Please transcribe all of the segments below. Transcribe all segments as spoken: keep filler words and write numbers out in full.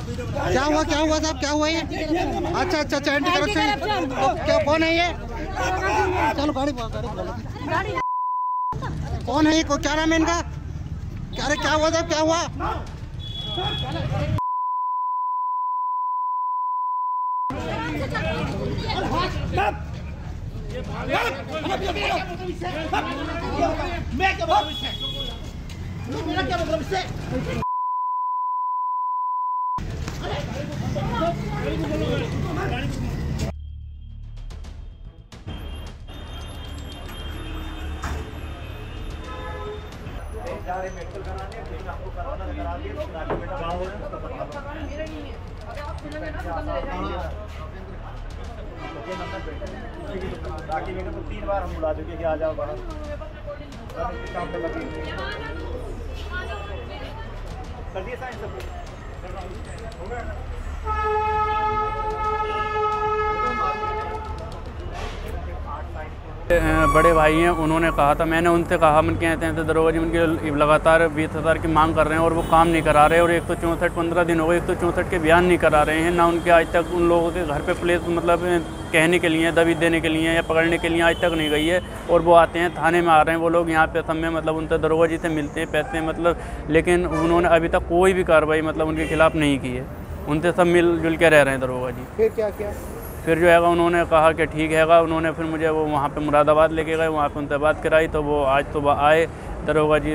क्या हुआ क्या हुआ साहब, क्या हुआ ये? अच्छा अच्छा अच्छा, एंटी करप्शन। तो क्या कौन है ये? चलो गाड़ी गाड़ी कौन है ये? को क्या नाम है इनका? क्या रे क्या हुआ साहब, क्या हुआ? मैं क्या बोल मेरा क्या मतलब इससे? जा रहे मेडिकल कराने, फिर आपको कराना करा दिए, फिर आगे बेटा क्या हो रहा है तो बता दो। मेरा ही नहीं है, अगर आप फिल्म में ना तो बंद रह जाएंगे। ये नंबर बेटा बाकी बेटा को तीन बार हम बुला चुके कि आ जाओ बाहर, काम पे लगी कर दिए साइन सब हो गया। बड़े भाई हैं, उन्होंने कहा था, मैंने उनसे कहा मन कहते हैं तो दरोगा जी उनके लगातार बीस हज़ार की मांग कर रहे हैं और वो काम नहीं करा रहे, और एक सौ चौंसठ पंद्रह दिन हो गए एक सौ चौंसठ के बयान नहीं करा रहे हैं। ना उनके आज तक उन लोगों के घर पे पुलिस मतलब कहने के लिए, दबी देने के लिए या पकड़ने के लिए आज तक नहीं गई है। और वो आते हैं थाने में आ रहे हैं वो लोग यहाँ पे सब में मतलब उनसे दरोगा जी से मिलते हैं पैसे मतलब, लेकिन उन्होंने अभी तक कोई भी कार्रवाई मतलब उनके खिलाफ़ नहीं की है। उनसे सब मिलजुल के रह रहे हैं दरोगा जी। फिर क्या किया? फिर जो है उन्होंने कहा कि ठीक हैगा, उन्होंने फिर मुझे वो वहाँ पे मुरादाबाद लेके गए, वहाँ पे उनसे बात कराई तो वो आज सुबह आए, दरोगा जी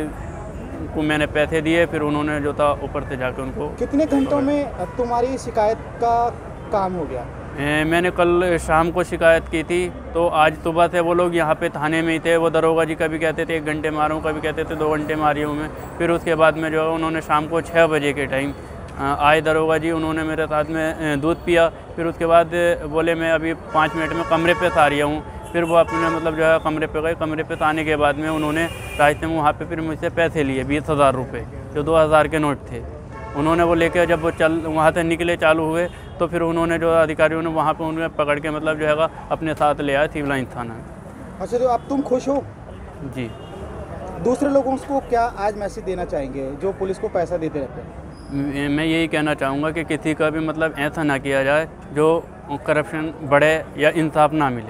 को मैंने पैसे दिए, फिर उन्होंने जो था ऊपर से जाके उनको। कितने घंटों में तुम्हारी शिकायत का काम हो गया? ए, मैंने कल शाम को शिकायत की थी, तो आज सुबह से वो लोग यहाँ पे थाने में ही थे। वो दरोगा जी कभी कहते थे एक घंटे मारूँ, कभी कहते थे दो घंटे मारी हूँ मैं। फिर उसके बाद में जो है उन्होंने शाम को छः बजे के टाइम आए दरोगा जी, उन्होंने मेरे साथ में दूध पिया। फिर उसके बाद बोले मैं अभी पाँच मिनट में कमरे पे से आ रहा हूँ। फिर वो अपने मतलब जो है कमरे पे गए, कमरे पे से आने के बाद में उन्होंने रास्ते में वहाँ पे फिर मुझसे पैसे लिए बीस हज़ार रुपये, जो दो हज़ार के नोट थे। उन्होंने वो लेके जब वो चल वहाँ से निकले चालू हुए तो फिर उन्होंने जो अधिकारियों ने वहाँ पर उन्हें पकड़ के मतलब जो है अपने साथ ले आया सिविल लाइन थाना। अच्छा, तो अब तुम खुश हो? जी। दूसरे लोगों को क्या आज मैसेज देना चाहेंगे जो पुलिस को पैसा देते रहते हैं? मैं यही कहना चाहूँगा कि किसी का भी मतलब ऐसा ना किया जाए जो करप्शन बढ़े या इंसाफ ना मिले।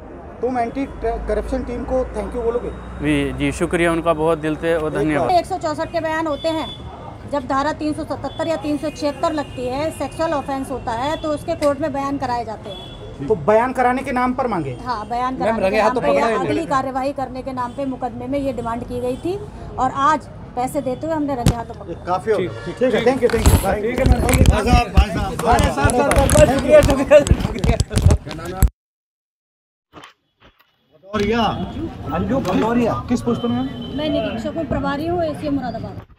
तुम एंटी करप्शन टीम को थैंक यू बोलोगे? जी जी, शुक्रिया उनका बहुत दिल से और धन्यवाद। एक सौ चौसठ के बयान होते हैं, जब धारा तीन सौ सतहत्तर या तीन सौ छिहत्तर लगती है, सेक्सुअल ऑफेंस होता है, तो उसके कोर्ट में बयान कराए जाते हैं। तो बयान कराने के नाम पर मांगे? हाँ, बयान कराने के नाम पे या अगली कार्यवाही करने के नाम पे मुकदमे में ये डिमांड की गई थी, और आज पैसे देते हुए हमने रंगे हाथों पकड़ा। काफी हो, ठीक है, थैंक यू थैंक यू ठीक है मैम। भाई साहब भाई साहब भाई साहब शुक्रिया शुक्रिया शुक्रिया। भदौरिया, अंजू भदौरिया किस पोस्ट पर मैम? मैं निरीक्षक हूँ, प्रभारी हूँ एसीएम मुरादाबाद।